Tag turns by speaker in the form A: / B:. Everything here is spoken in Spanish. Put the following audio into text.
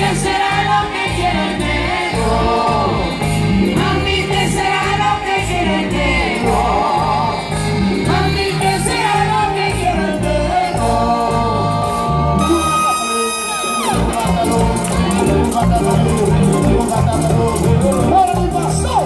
A: ¿qué será lo que quiere el negro? Mami, ¿qué será lo que quiere el negro? Mami, ¿qué será lo que quiere el negro? ¡Ahora mi pastor!